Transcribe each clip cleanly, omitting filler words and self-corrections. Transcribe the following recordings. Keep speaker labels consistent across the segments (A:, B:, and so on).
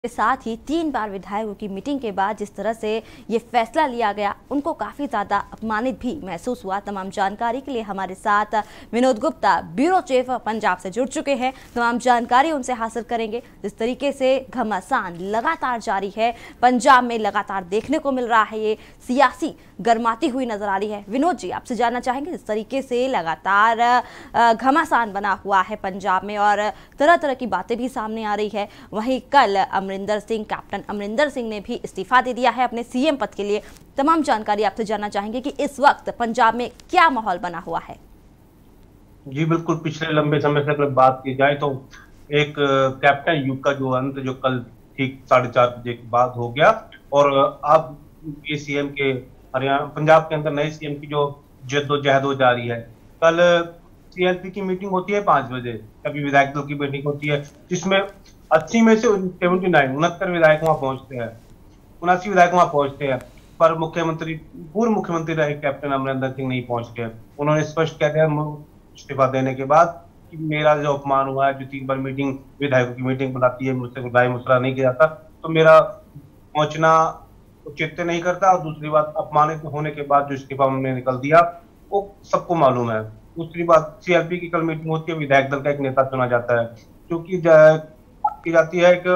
A: के साथ ही 3 बार विधायकों की मीटिंग के बाद जिस तरह से ये फैसला लिया गया, उनको काफी ज्यादा अपमानित भी महसूस हुआ। तमाम जानकारी के लिए हमारे साथ विनोद गुप्ता, ब्यूरो चीफ पंजाब से जुड़ चुके हैं। तमाम जानकारी उनसे हासिल करेंगे। जिस तरीके से घमासान लगातार जारी है, पंजाब में लगातार देखने को मिल रहा है, ये सियासी गर्माती हुई नजर आ रही है। विनोद जी, आपसे जानना चाहेंगे, जिस तरीके से लगातार घमासान बना हुआ है पंजाब में और तरह तरह की बातें भी सामने आ रही है, वहीं कल अमरिंदर सिंह, कैप्टन अमरिंदर सिंह ने भी इस्तीफा दे दिया है अपने सीएम पद के लिए। तमाम जानकारी आपसे जानना चाहेंगे कि इस वक्त पंजाब में क्या माहौल बना हुआ है।
B: जी बिल्कुल, पिछले लंबे समय से अगर बात की जाए तो एक कैप्टन युग का जो अंत जो कल ठीक 4:30 बजे के बाद हो गया और अब ये सीएम के हरियाणा पंजाब के अंदर नए सीएम की जो जद्दोजहद हो जा रही है। कल सीएलपी की मीटिंग होती है 5 बजे, कभी विधायक दल की मीटिंग होती है जिसमें 80 में से 69 विधायक वहां पहुंचते हैं, 79 विधायक वहां पहुंचते हैं, पर पूर्व मुख्यमंत्री रहे कैप्टन अमरिंदर सिंह नहीं पहुंचते। उन्होंने स्पष्ट कह दिया इस्तीफा देने के बाद कि मेरा जो अपमान हुआ है, जो 3 बार मीटिंग विधायकों की मीटिंग बुलाती है, मुझसे राय मशवरा नहीं किया जाता, तो मेरा पहुंचना उचित नहीं करता। और दूसरी बात, अपमानित होने के बाद जो इस्तीफा उन्होंने निकल दिया वो सबको मालूम है। दूसरी बात, सीएलपी की कल मीटिंग होती है, विधायक दल का एक नेता चुना जाता है, क्योंकि की जाती है एक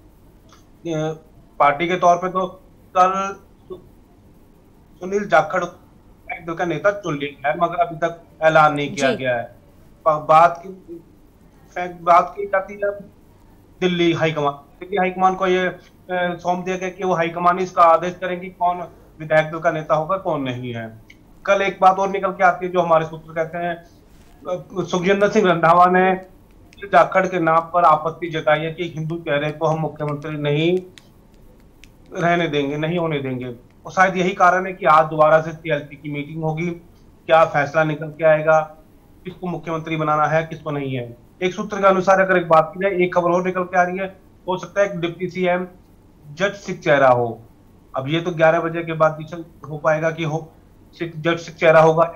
B: पार्टी के तौर पे। तो कल सुनील जाखड़ एक दल का नेता चुन लिया है, मगर अभी तक ऐलान नहीं किया गया है। बात की जाती है दिल्ली हाईकमान को ये सौंप दिया गया कि वो हाईकमान इसका आदेश करेंगे कौन विधायक दल का नेता होगा, कौन नहीं है। कल एक बात और निकल के आती है जो हमारे सूत्र कहते हैं, सुखजिंदर सिंह रंधावा ने जाखड़ के नाम पर आपत्ति जताई है कि हिंदू चेहरे को हम मुख्यमंत्री नहीं रहने देंगे, नहीं होने देंगे। और शायद यही कारण है कि आज दोबारा से सीएलपी की मीटिंग होगी। क्या फैसला निकल के आएगा, किसको मुख्यमंत्री बनाना है, किसको नहीं है। एक सूत्र के अनुसार अगर एक बात की जाए, एक खबर और निकल के आ रही है, हो सकता है कि डिप्टी सीएम जज सिंह चेहरा हो। अब ये तो 11 बजे के बाद हो पाएगा कि जज सिंह चेहरा होगा,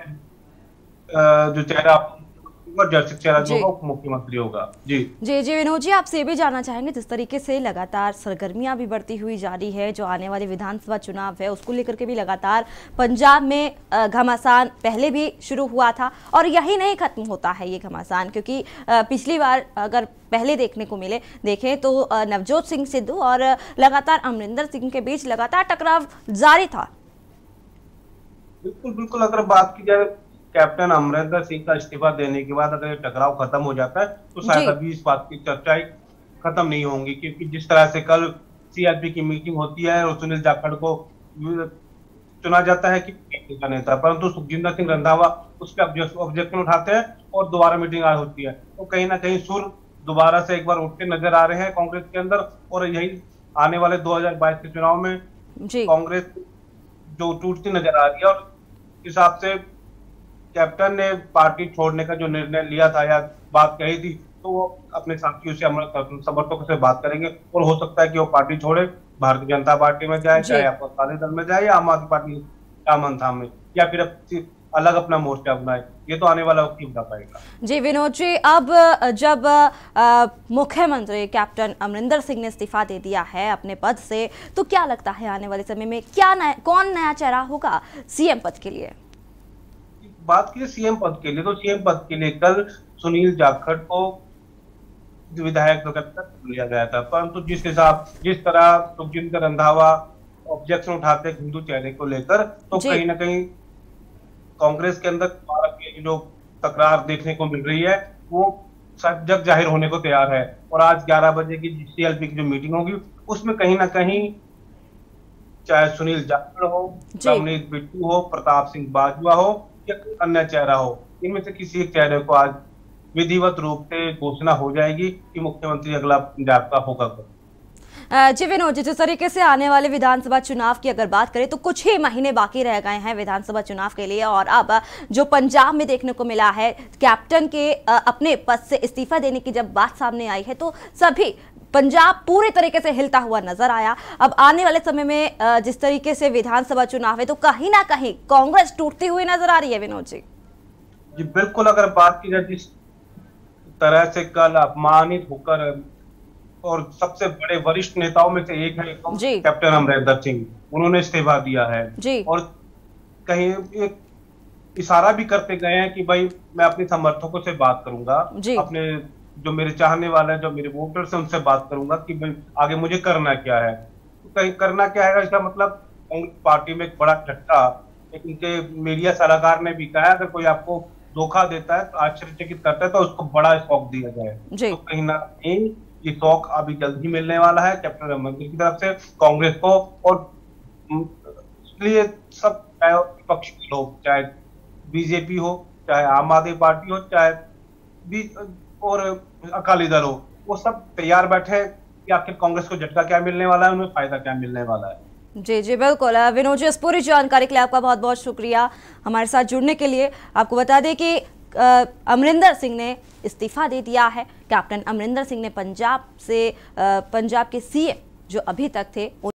B: जो चेहरा जज सिंह चेहरा जो होगा मुख्यमंत्री होगा। जी
A: जी जी विनोद जी, आपसे भी जानना चाहेंगे, जिस तरीके से लगातार सरगर्मियां भी बढ़ती हुई जा रही है, जो आने वाले विधानसभा चुनाव है उसको लेकर के भी लगातार पंजाब में घमासान पहले भी शुरू हुआ था और यही नहीं खत्म होता है ये घमासान, क्योंकि पिछली बार अगर पहले देखें तो नवजोत सिंह सिद्धू और लगातार अमरिंदर सिंह के बीच लगातार टकराव जारी था।
B: बिल्कुल बिल्कुल, अगर बात की जाए कैप्टन अमरिंदर सिंह का इस्तीफा देने के बाद अगर टकराव खत्म हो जाता है तो शायद अभी इस बात की चर्चाएं खत्म नहीं होंगी, क्योंकि जिस तरह से कल सीएलपी की मीटिंग होती है और सुनील जाखड़ को चुना जाता है कि नेता, परंतु सुखजिंदर सिंह रंधावा उस पर ऑब्जेक्शन उठाते हैं और दोबारा मीटिंग आज होती है। तो कहीं ना कहीं सुर दोबारा से एक बार उठते नजर आ रहे हैं कांग्रेस के अंदर। और यही आने वाले 2022 के चुनाव में कांग्रेस जो टूटती नजर आ रही है। और हिसाब से कैप्टन ने पार्टी छोड़ने का जो निर्णय लिया था या बात कही थी, तो वो अपने साथियों से, समर्थकों से बात करेंगे और हो सकता है कि वो पार्टी छोड़े, भारतीय जनता पार्टी में जाए, चाहे अकाली दल में जाए या आम आदमी पार्टी दामन थामे, या फिर अलग अपना मोर्चा बनाए। ये तो आने वाला वक्त ही बता पाएगा। जी
A: विनोद जी, अब जब मुख्यमंत्री कैप्टन अमरिंदर सिंह ने इस्तीफा दे दिया है अपने पद से, तो क्या लगता है आने वाले समय में कौन नया चेहरा होगा सीएम पद के लिए?
B: बात की सीएम पद के लिए, तो सीएम पद के लिए कल सुनील जाखड़ को विधायक लिया गया था, परंतु जिस तरह सुखजिंदर रंधावा ऑब्जेक्शन उठाते हिंदू चेहरे को लेकर, तो कहीं ना कहीं कांग्रेस के अंदर जो तकरार देखने को मिल रही है वो जग जाहिर होने को तैयार है। और आज 11 बजे की सीएलपी की जो मीटिंग होगी उसमें कहीं ना कहीं चाहे सुनील जाखड़ हो, रमनीत बिट्टू हो, प्रताप सिंह बाजवा हो या अन्य चेहरा हो, इनमें से किसी एक चेहरे को आज विधिवत रूप से घोषणा हो जाएगी कि मुख्यमंत्री अगला पंजाब का होगा।
A: जी विनोद जी, जिस तरीके से आने वाले विधानसभा चुनाव की अगर बात करें तो कुछ ही महीने बाकी रह गए हैं विधानसभा चुनाव के लिए, और अब जो पंजाब में देखने को मिला है, कैप्टन के अपने पद से इस्तीफा देने की जब बात सामने आई है तो सभी पंजाब पूरे तरीके से हिलता हुआ नजर आया। अब आने वाले समय में जिस तरीके से विधानसभा चुनाव है तो कहीं ना कहीं कांग्रेस टूटती हुई नजर आ रही है। विनोद जी
B: बिल्कुल, अगर बात की जाए जिस तरह से कल अपमानित होकर और सबसे बड़े वरिष्ठ नेताओं में से एक है
A: जी
B: कैप्टन अमरिंदर सिंह। उन्होंने इस्तीफा दिया है
A: जी
B: और कहीं एक इशारा भी करते गए हैं कि भाई मैं अपने समर्थकों से बात करूंगा,
A: जी
B: अपने जो मेरे चाहने वाले हैं, जो मेरे वोटर्स हैं, उनसे बात करूंगा कि भाई आगे मुझे करना क्या है। तो कहीं करना क्या है इसका मतलब कांग्रेस पार्टी में एक बड़ा झटका। एक उनके मीडिया सलाहकार ने भी कहा है, अगर कोई आपको धोखा देता है, तो आश्चर्यचकित करता है, तो उसको बड़ा शौक दिया जाए।
A: जी
B: तो कहीं ना कहीं ये शौक अभी जल्द ही मिलने वाला है कैप्टन अमरिंदर की तरफ से कांग्रेस को। और इसलिए सब, चाहे विपक्ष के लोग, चाहे बीजेपी हो, चाहे आम आदमी पार्टी हो, चाहे बी और अकाली दल हो, वो सब तैयार बैठे हैं कि आखिर कांग्रेस को झटका क्या मिलने वाला है, उन्हें फायदा क्या मिलने वाला है।
A: जी जी बिल्कुल। विनोद जी, इस पूरी जानकारी के लिए आपका बहुत बहुत शुक्रिया हमारे साथ जुड़ने के लिए। आपको बता दें कि अमरिंदर सिंह ने इस्तीफा दे दिया है। कैप्टन अमरिंदर सिंह ने पंजाब के सीएम जो अभी तक थे